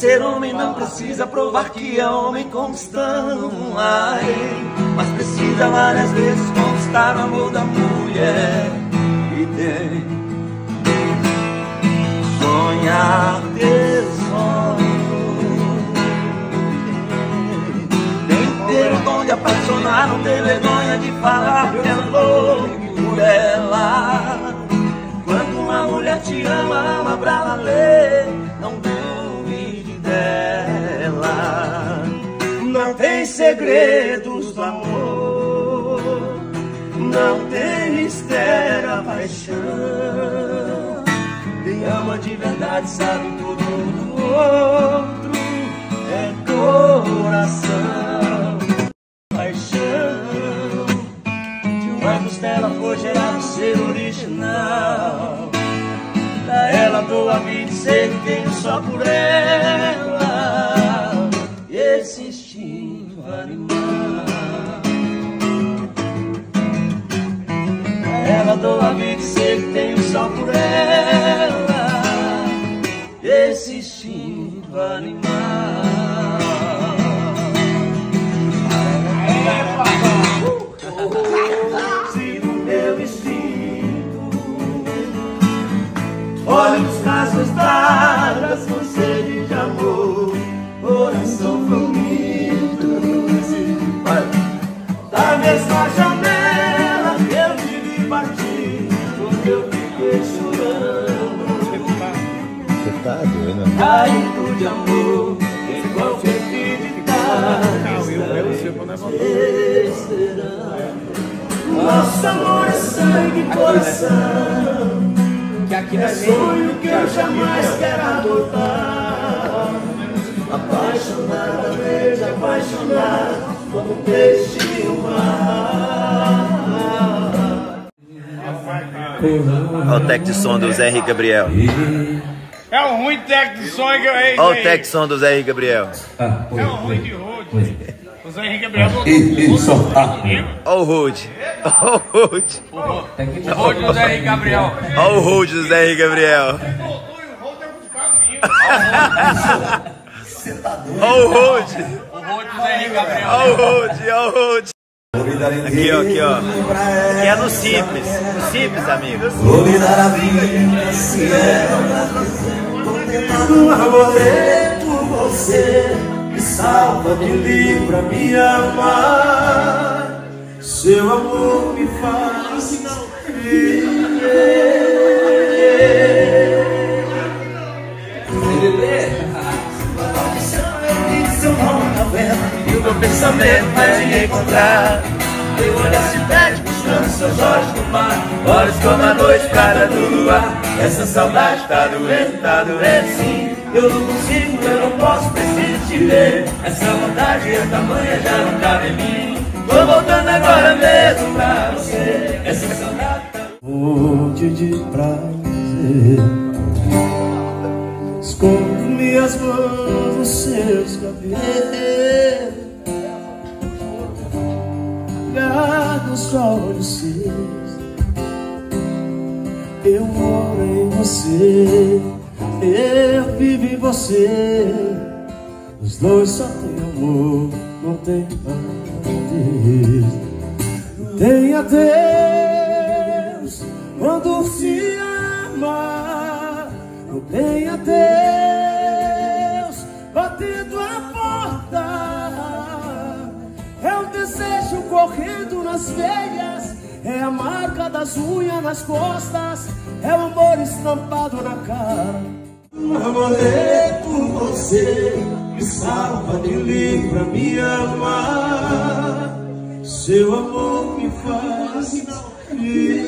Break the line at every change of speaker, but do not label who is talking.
ser homem não precisa provar que é homem conquistando, mas precisa várias vezes conquistar o amor da mulher. E tem sonhar, ter sonho, tem que ter o dom de apaixonar, não ter vergonha de falar que é louco por ela. Quando uma mulher te ama, ama pra valer, não duvide dela. Não tem segredos do amor, não tem mistério a paixão. Quem ama de verdade sabe tudo do outro, é coração. Paixão de uma costela foi gerar um ser original. Pra ela dou a vida e sei que tenho só por ela esse instinto animal. Pra ela dou a vida e sei que tenho só por ela esse instinto animal. Olhos, braços, dadas com sede de amor, coração faminto. Da mesma janela que eu te vi partir, quando eu fiquei chorando.
Você tá doido, né?
Caindo de amor, igual fertilidade, esperando. Nosso amor é sangue e coração, é sonho que eu jamais quero adotar. Apaixonadamente apaixonado, como peixe no mar.
Olha o tec de som do Zé Henrique Gabriel.
É um ruim tec de som que eu errei.
Olha o tec de som do Zé Henrique Gabriel.
É um ruim de road. O Zé Henrique Gabriel
Olha o Rude. Olha o Rude.
O road do Zé Henrique Gabriel.
Olha o Rude do Zé Henrique Gabriel. Olha o Rude.
O road do Zé Henrique Gabriel.
Olha o Rude, olha o Rude. Aqui, ó, aqui, ó. Aqui é no simples. No simples, amigos.
Vou me dar a vida se ela contentado um amorê por você. Me salva, me livra, me amar. Seu amor me faz viver. Seu nome na vela e o meu pensamento vai te encontrar. Eu olho a cidade buscando seus olhos no mar, olhos como a noite cara do luar. Essa saudade tá doendo sim. Eu não consigo, eu não posso, preciso te ver. Essa vontade é tamanha, já não cabe em mim. Tô voltando agora mesmo pra você. Essa saudade tá... Monte de prazer, escondo minhas mãos nos seus cabelos, olhar os olhos seus. Eu moro em você, eu vivo em você. Os dois só tem amor, não tem Deus. Tenha Deus quando se ama, não tenha Deus batendo a porta. É o desejo correndo nas veias, é a marca das unhas nas costas, é o amor estampado na cara. Amorei por você, me salva, me livra, me ama. Seu amor me faz viver.